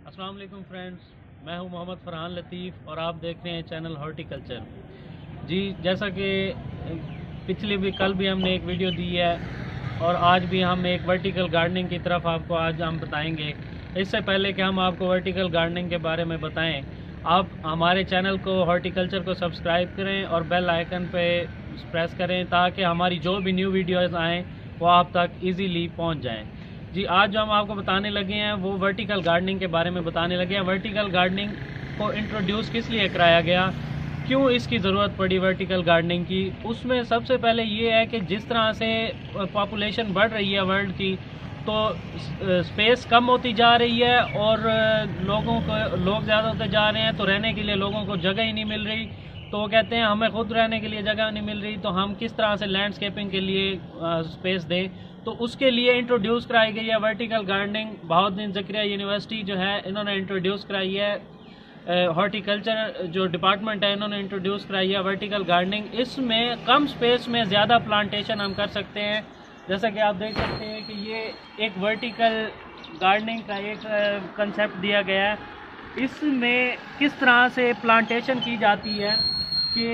अस्सलाम वालेकुम फ्रेंड्स, मैं हूं मोहम्मद फरहान लतीफ़ और आप देख रहे हैं चैनल हॉर्टिकल्चर। जी, जैसा कि कल भी हमने एक वीडियो दी है और आज भी हम एक वर्टिकल गार्डनिंग की तरफ आपको आज हम बताएंगे। इससे पहले कि हम आपको वर्टिकल गार्डनिंग के बारे में बताएं, आप हमारे चैनल को हॉर्टिकल्चर को सब्सक्राइब करें और बेल आइकन पे प्रेस करें ताकि हमारी जो भी न्यू वीडियोस आएँ वो आप तक ईज़िली पहुँच जाएँ। जी, आज जो हम आपको बताने लगे हैं वो वर्टिकल गार्डनिंग के बारे में बताने लगे हैं। वर्टिकल गार्डनिंग को इंट्रोड्यूस किस लिए कराया गया, क्यों इसकी ज़रूरत पड़ी वर्टिकल गार्डनिंग की। उसमें सबसे पहले ये है कि जिस तरह से पॉपुलेशन बढ़ रही है वर्ल्ड की, तो स्पेस कम होती जा रही है और लोग ज़्यादा होते जा रहे हैं, तो रहने के लिए लोगों को जगह ही नहीं मिल रही। तो वो कहते हैं हमें खुद रहने के लिए जगह नहीं मिल रही, तो हम किस तरह से लैंडस्केपिंग के लिए स्पेस दें। तो उसके लिए इंट्रोड्यूस कराई गई है vertical gardening. Bahauddin Zakariya university जो है इन्होंने इंट्रोड्यूस कराई है, हॉर्टिकल्चर जो डिपार्टमेंट है इन्होंने इंट्रोड्यूस कराई है वर्टिकल गार्डनिंग। इसमें कम स्पेस में ज़्यादा प्लांटेशन हम कर सकते हैं। जैसा कि आप देख सकते हैं कि ये एक वर्टिकल गार्डनिंग का एक कंसेप्ट दिया गया है। इसमें किस तरह से प्लांटेशन की जाती है कि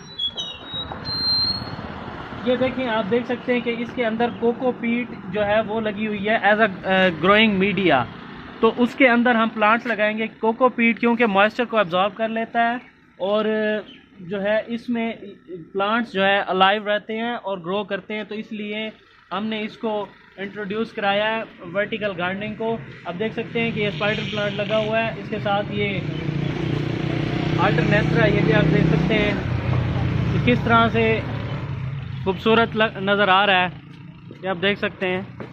ये देखें, आप देख सकते हैं कि इसके अंदर कोकोपीट जो है वो लगी हुई है एज अ ग्रोइंग मीडिया। तो उसके अंदर हम प्लांट्स लगाएंगे। कोकोपीट क्योंकि मॉइस्चर को एब्जॉर्ब कर लेता है और जो है इसमें प्लांट्स जो है अलाइव रहते हैं और ग्रो करते हैं, तो इसलिए हमने इसको इंट्रोड्यूस कराया है वर्टिकल गार्डनिंग को। अब देख सकते हैं कि ये स्पाइडर प्लांट लगा हुआ है, इसके साथ ये अल्टरनेस्ट्रा, ये भी आप देख सकते हैं कि किस तरह से खूबसूरत नज़र आ रहा है, ये आप देख सकते हैं।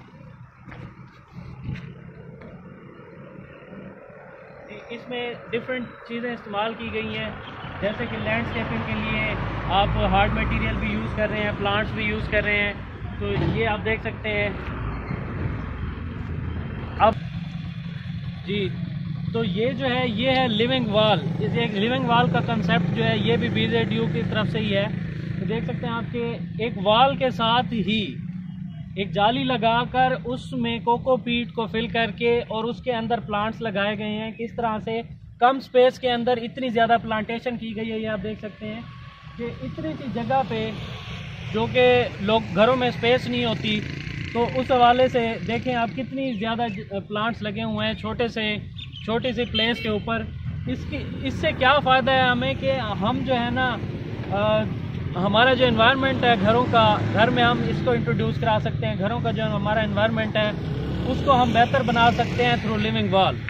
इसमें डिफरेंट चीज़ें इस्तेमाल की गई हैं, जैसे कि लैंडस्केपिंग के लिए आप हार्ड मटेरियल भी यूज़ कर रहे हैं, प्लांट्स भी यूज़ कर रहे हैं, तो ये आप देख सकते हैं। अब जी, तो ये जो है ये है लिविंग वाल। इस एक लिविंग वाल का कंसेप्ट जो है ये भी BZU की तरफ से ही है। तो देख सकते हैं आपके एक वाल के साथ ही एक जाली लगाकर उसमें कोकोपीट को फिल करके और उसके अंदर प्लांट्स लगाए गए हैं। किस तरह से कम स्पेस के अंदर इतनी ज़्यादा प्लांटेशन की गई है, ये आप देख सकते हैं कि इतनी सी जगह पे जो कि लोग घरों में स्पेस नहीं होती, तो उस हवाले से देखें आप कितनी ज़्यादा प्लांट्स लगे हुए हैं छोटी सी प्लेस के ऊपर। इससे क्या फ़ायदा है हमें कि हम जो है ना हमारा जो इन्वायरमेंट है घर में हम इसको इंट्रोड्यूस करा सकते हैं। घरों का जो हमारा इन्वायरमेंट है उसको हम बेहतर बना सकते हैं थ्रू लिविंग वॉल।